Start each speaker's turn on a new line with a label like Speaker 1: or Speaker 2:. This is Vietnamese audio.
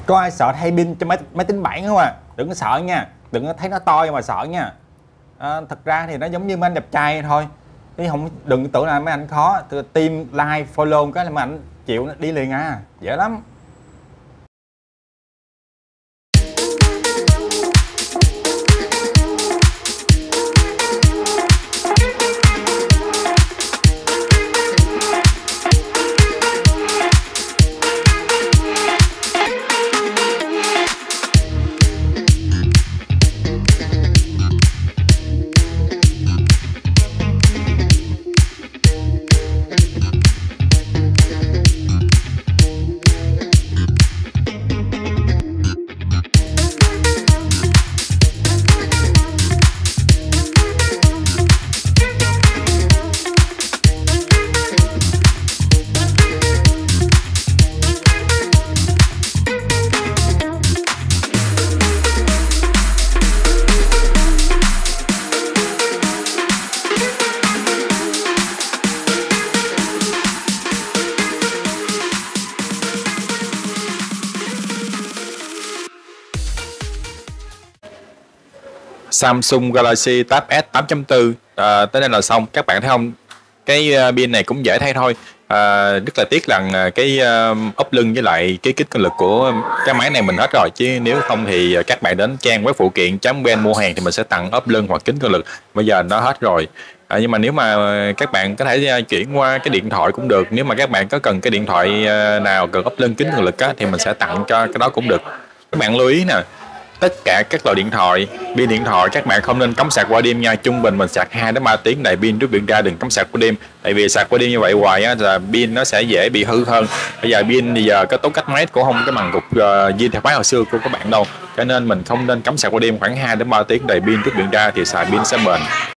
Speaker 1: Có ai sợ thay pin cho máy tính bảng không à? Đừng có sợ nha, đừng có thấy nó to mà sợ nha. Thật ra thì nó giống như mấy anh đẹp trai thôi, chứ không, đừng tưởng là mấy anh khó. Team like follow cái là mấy anh chịu đi liền à, dễ lắm.
Speaker 2: Samsung Galaxy Tab S 8.4 tới đây là xong. Các bạn thấy không, cái pin này cũng dễ thay thôi. Rất là tiếc rằng cái ốp lưng với lại cái kích cân lực của cái máy này mình hết rồi, chứ nếu không thì các bạn đến trang web phụ kiện.vn mua hàng thì mình sẽ tặng ốp lưng hoặc kính cân lực. Bây giờ nó hết rồi. Nhưng mà nếu mà các bạn có thể chuyển qua cái điện thoại cũng được. Nếu mà các bạn có cần cái điện thoại nào cần ốp lưng kính cân lực thì mình sẽ tặng cho cái đó cũng được. Các bạn lưu ý nè, tất cả các loại điện thoại, pin điện thoại các bạn không nên cắm sạc qua đêm nha. Trung bình mình sạc 2 đến 3 tiếng đầy pin, rút điện ra, đừng cắm sạc qua đêm. Tại vì sạc qua đêm như vậy hoài á là pin nó sẽ dễ bị hư hơn. Bây giờ pin bây giờ có tố cách mét cũng không cái bằng cục zin theo máy hồi xưa của các bạn đâu. Cho nên mình không nên cắm sạc qua đêm, khoảng 2 đến 3 tiếng đầy pin, rút điện ra thì xài pin sẽ bền.